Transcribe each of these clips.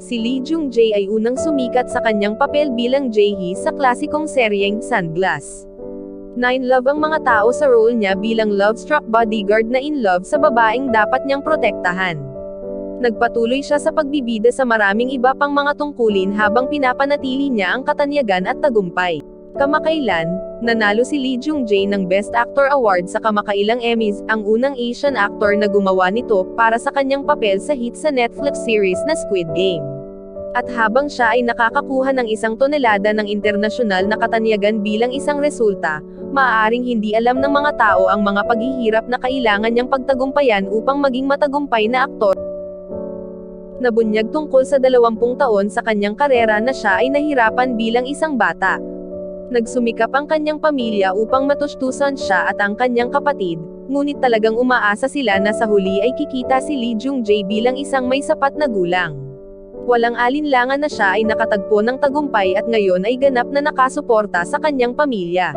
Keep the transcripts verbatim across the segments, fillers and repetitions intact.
Si Lee Jung-jae ay unang sumikat sa kanyang papel bilang Jae-hee sa klasikong seryeng Sunglass Nine Love ang mga tao sa role niya bilang love-struck bodyguard na in love sa babaeng dapat niyang protektahan. Nagpatuloy siya sa pagbibida sa maraming iba pang mga tungkulin habang pinapanatili niya ang katanyagan at tagumpay. Kamakailan, nanalo si Lee Jung-jae ng Best Actor Award sa kamakailang Emmys, ang unang Asian actor na gumawa nito para sa kanyang papel sa hit sa Netflix series na Squid Game. At habang siya ay nakakakuha ng isang tonelada ng internasyonal na katanyagan bilang isang resulta, maaaring hindi alam ng mga tao ang mga paghihirap na kailangan niyang pagtagumpayan upang maging matagumpay na aktor. Nabunyag tungkol sa dalawampung taon sa kanyang karera na siya ay nahirapan bilang isang bata. Nagsumikap ang kanyang pamilya upang matustusan siya at ang kanyang kapatid, ngunit talagang umaasa sila na sa huli ay kikita si Lee Jung-jae bilang isang may sapat na gulang. Walang alinlangan na siya ay nakatagpo ng tagumpay at ngayon ay ganap na nakasuporta sa kanyang pamilya.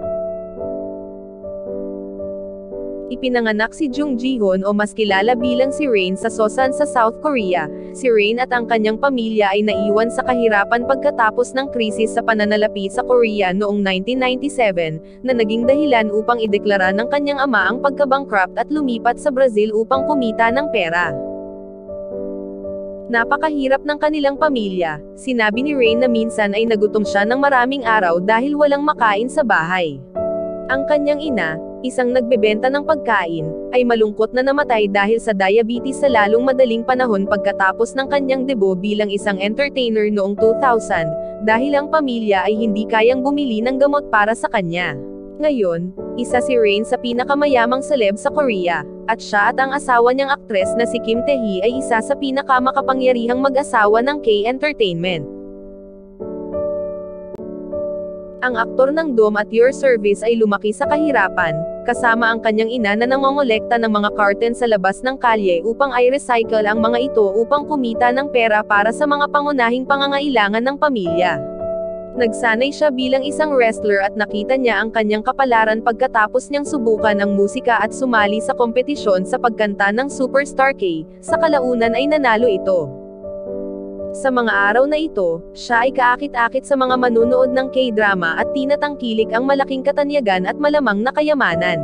Ipinanganak si Jung Ji-hoon o mas kilala bilang si Rain sa Seosan sa South Korea. Si Rain at ang kanyang pamilya ay naiwan sa kahirapan pagkatapos ng krisis sa pananalapi sa Korea noong nineteen ninety-seven, na naging dahilan upang ideklara ng kanyang ama ang pagka-bankrupt at lumipat sa Brazil upang kumita ng pera. Napakahirap ng kanilang pamilya. Sinabi ni Rain na minsan ay nagutom siya ng maraming araw dahil walang makain sa bahay. Ang kanyang ina, isang nagbebenta ng pagkain, ay malungkot na namatay dahil sa diabetes sa lalong madaling panahon pagkatapos ng kanyang debut bilang isang entertainer noong two thousand, dahil ang pamilya ay hindi kayang bumili ng gamot para sa kanya. Ngayon, isa si Rain sa pinakamayamang celeb sa Korea, at siya at ang asawa niyang aktres na si Kim Tae-hee ay isa sa pinakamakapangyarihang mag-asawa ng K-entertainment. Ang aktor ng Dome at Your Service ay lumaki sa kahirapan, kasama ang kanyang ina na nangongolekta ng mga carton sa labas ng kalye upang i-recycle ang mga ito upang kumita ng pera para sa mga pangunahing pangangailangan ng pamilya. Nagsanay siya bilang isang wrestler at nakita niya ang kanyang kapalaran pagkatapos niyang subukan ang musika at sumali sa kompetisyon sa pagkanta ng Superstar K, sa kalaunan ay nanalo ito. Sa mga araw na ito, siya ay kaakit-akit sa mga manunood ng K-drama at tinatangkilik ang malaking katanyagan at malamang na kayamanan.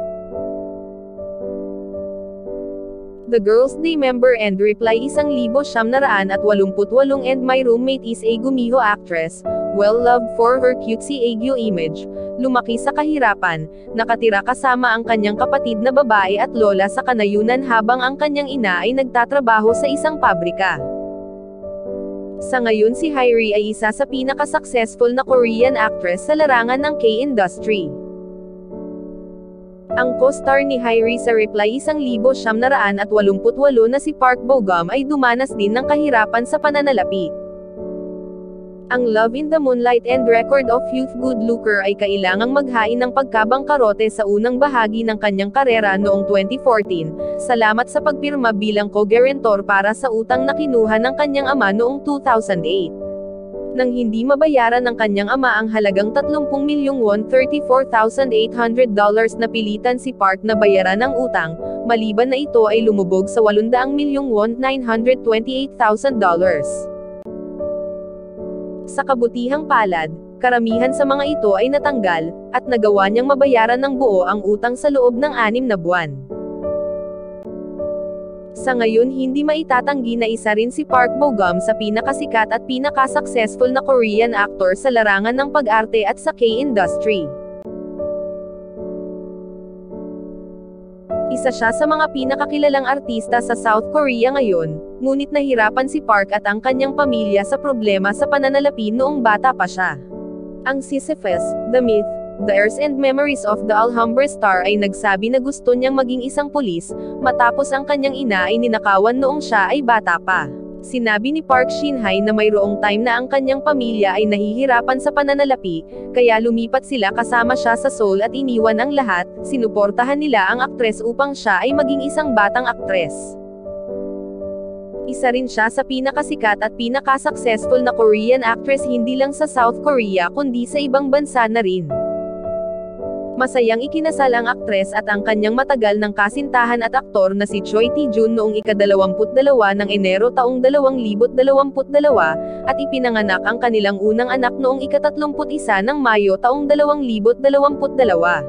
The Girls' Day member and reply isang libo siyam na raan at walumput walong and my roommate is a Gumiho actress, well-loved for her cutesy Aegyo image, lumaki sa kahirapan, nakatira kasama ang kanyang kapatid na babae at lola sa kanayunan habang ang kanyang ina ay nagtatrabaho sa isang pabrika. Sa ngayon si Hyri ay isa sa pinaka-successful na Korean actress sa larangan ng K-industry. Ang co-star ni Hyri sa Reply isang libo siyam na raan at walumput walo na si Park Bo-gum ay dumanas din ng kahirapan sa pananalapi. Ang Love in the Moonlight and Record of Youth Good Looker ay kailangang maghain ng pagkabangkarote sa unang bahagi ng kanyang karera noong twenty fourteen, salamat sa pagpirma bilang co-guarantor para sa utang na kinuha ng kanyang ama noong two thousand eight. Nang hindi mabayaran ng kanyang ama ang halagang tatlumpu milyong won thirty-four thousand eight hundred dollars na pilitan si Park na bayaran ang utang, maliban na ito ay lumubog sa walundaang milyong won nine hundred twenty-eight thousand dollars. Sa kabutihang palad, karamihan sa mga ito ay natanggal, at nagawa niyang mabayaran ng buo ang utang sa loob ng anim na buwan. Sa ngayon hindi maitatanggi na isa rin si Park Bo-gum sa pinakasikat at pinaka-successful na Korean actor sa larangan ng pag-arte at sa K-industry. Isa siya sa mga pinakakilalang artista sa South Korea ngayon, ngunit nahirapan si Park at ang kanyang pamilya sa problema sa pananalapi noong bata pa siya. Ang Sisyphus, The Myth, The Heirs and Memories of the Alhambra Star ay nagsabi na gusto niyang maging isang pulis, matapos ang kanyang ina ay ninakawan noong siya ay bata pa. Sinabi ni Park Shin-hye na mayroong time na ang kanyang pamilya ay nahihirapan sa pananalapi, kaya lumipat sila kasama siya sa Seoul at iniwan ang lahat, sinuportahan nila ang aktres upang siya ay maging isang batang aktres. Isa rin siya sa pinakasikat at pinaka-successful na Korean actress hindi lang sa South Korea kundi sa ibang bansa na rin. Masayang ikinasal ang aktres at ang kanyang matagal ng kasintahan at aktor na si Choi Tae-jun noong ikadalawamput dalawa ng Enero taong dalawang libo't dalawamput dalawa, at ipinanganak ang kanilang unang anak noong ikatatlumput isa ng Mayo taong dalawang libo't dalawamput dalawa.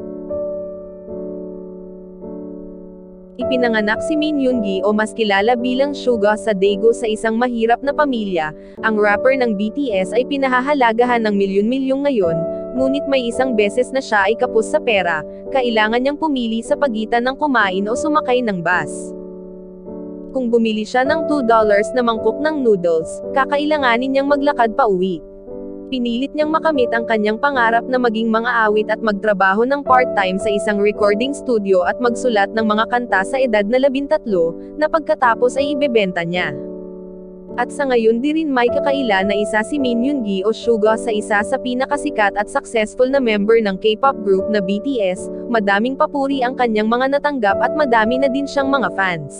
Ipinanganak si Min Yoongi o mas kilala bilang Suga sa Daegu sa isang mahirap na pamilya. Ang rapper ng B T S ay pinahahalagahan ng milyon-milyon ngayon, ngunit may isang beses na siya ay kapos sa pera, kailangan niyang pumili sa pagitan ng kumain o sumakay ng bus. Kung bumili siya ng two dollars na mangkok ng noodles, kakailanganin niyang maglakad pa uwi. Pinilit niyang makamit ang kanyang pangarap na maging mga awit at magtrabaho ng part-time sa isang recording studio at magsulat ng mga kanta sa edad na labintatlo, na pagkatapos ay ibebenta niya. At sa ngayon di rin may kakaila na isa si Min Yoongi o Suga sa isa sa pinakasikat at successful na member ng K-pop group na B T S, madaming papuri ang kanyang mga natanggap at madami na din siyang mga fans.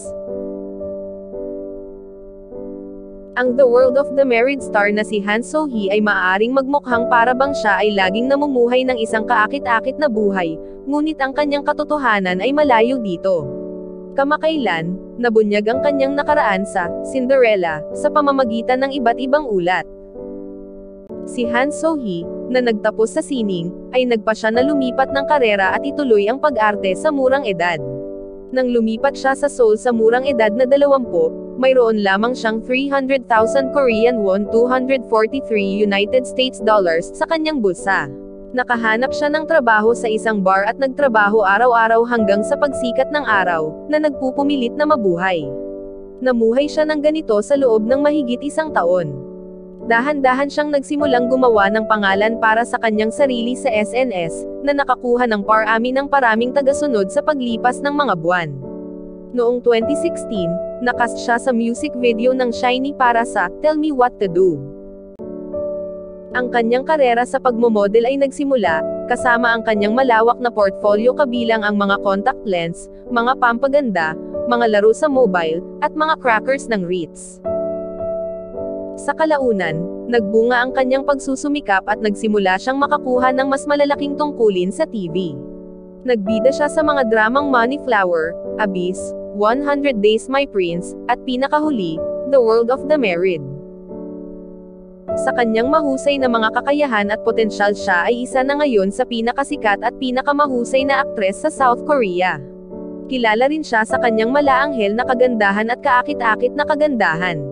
Ang The World of the Married star na si Han So-hee ay maaaring magmukhang para bang siya ay laging namumuhay ng isang kaakit-akit na buhay, ngunit ang kanyang katotohanan ay malayo dito. Kamakailan, nabunyag ang kanyang nakaraan sa Cinderella sa pamamagitan ng iba't ibang ulat. Si Han So-hee, na nagtapos sa sining, ay nagpasya na lumipat ng karera at ituloy ang pag-arte sa murang edad. Nang lumipat siya sa Seoul sa murang edad na dalawampu, mayroon lamang siyang three hundred thousand Korean won two hundred forty-three United States dollars sa kanyang bulsa. Nakahanap siya ng trabaho sa isang bar at nagtrabaho araw-araw hanggang sa pagsikat ng araw, na nagpupumilit na mabuhay. Namuhay siya ng ganito sa loob ng mahigit isang taon. Dahan-dahan siyang nagsimulang gumawa ng pangalan para sa kanyang sarili sa S N S, na nakakuha ng parami ng paraming tagasunod sa paglipas ng mga buwan. Noong twenty sixteen, nakast siya sa music video ng SHINee para sa Tell Me What to Do. Ang kanyang karera sa pagmomodel ay nagsimula, kasama ang kanyang malawak na portfolio kabilang ang mga contact lens, mga pampaganda, mga laro sa mobile, at mga crackers ng Ritz. Sa kalaunan, nagbunga ang kanyang pagsusumikap at nagsimula siyang makakuha ng mas malalaking tungkulin sa T V. Nagbida siya sa mga dramang Money Flower, Abyss, one hundred Days My Prince, at pinakahuli, The World of the Married. Sa kanyang mahusay na mga kakayahan at potensyal siya ay isa na ngayon sa pinakasikat at pinakamahusay na aktres sa South Korea. Kilala rin siya sa kanyang malaanghel na kagandahan at kaakit-akit na kagandahan.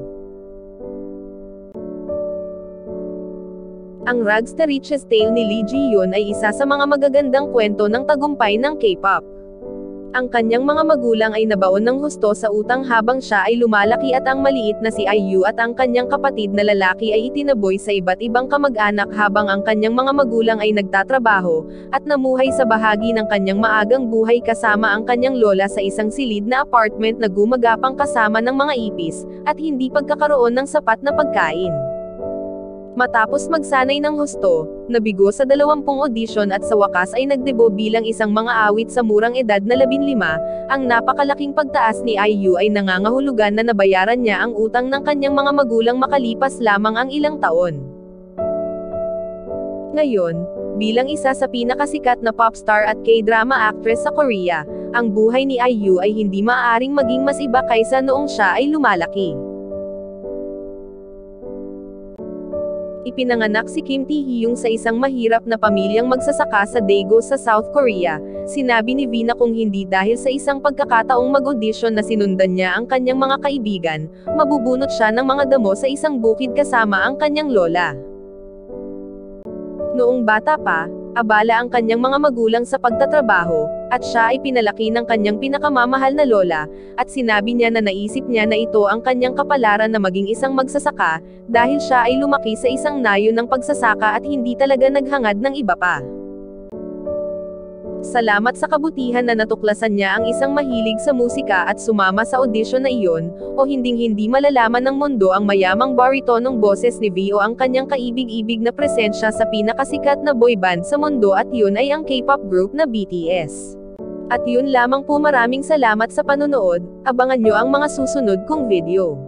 Ang Rags to Riches Tale ni Lee Ji-yoon ay isa sa mga magagandang kwento ng tagumpay ng K-pop. Ang kanyang mga magulang ay nabaon ng husto sa utang habang siya ay lumalaki at ang maliit na si I U at ang kanyang kapatid na lalaki ay itinaboy sa iba't ibang kamag-anak habang ang kanyang mga magulang ay nagtatrabaho, at namuhay sa bahagi ng kanyang maagang buhay kasama ang kanyang lola sa isang silid na apartment na gumagapang kasama ng mga ipis, at hindi pagkakaroon ng sapat na pagkain. Matapos magsanay ng husto, nabigo sa dalawampung audition at sa wakas ay nagdebo bilang isang mga awit sa murang edad na labinlima, ang napakalaking pagtaas ni I U ay nangangahulugan na nabayaran niya ang utang ng kanyang mga magulang makalipas lamang ang ilang taon. Ngayon, bilang isa sa pinakasikat na pop star at K-drama actress sa Korea, ang buhay ni I U ay hindi maaaring maging mas iba kaysa noong siya ay lumalaki. Ipinanganak si Kim Tae-hyung sa isang mahirap na pamilyang magsasaka sa Daegu sa South Korea. Sinabi ni V na kung hindi dahil sa isang pagkakataong mag-audition na sinundan niya ang kanyang mga kaibigan, mabubunot siya ng mga damo sa isang bukid kasama ang kanyang lola. Noong bata pa, abala ang kanyang mga magulang sa pagtatrabaho, at siya ay pinalaki ng kanyang pinakamamahal na lola, at sinabi niya na naisip niya na ito ang kanyang kapalaran na maging isang magsasaka, dahil siya ay lumaki sa isang nayon ng pagsasaka at hindi talaga naghangad ng iba pa. Salamat sa kabutihan na natuklasan niya ang isang mahilig sa musika at sumama sa audition na iyon, o hinding-hindi malalaman ng mundo ang mayamang baritonong boses ni V o ang kanyang kaibig-ibig na presensya sa pinakasikat na boy band sa mundo, at yun ay ang K-pop group na B T S. At yun lamang po, maraming salamat sa panonood, abangan nyo ang mga susunod kong video.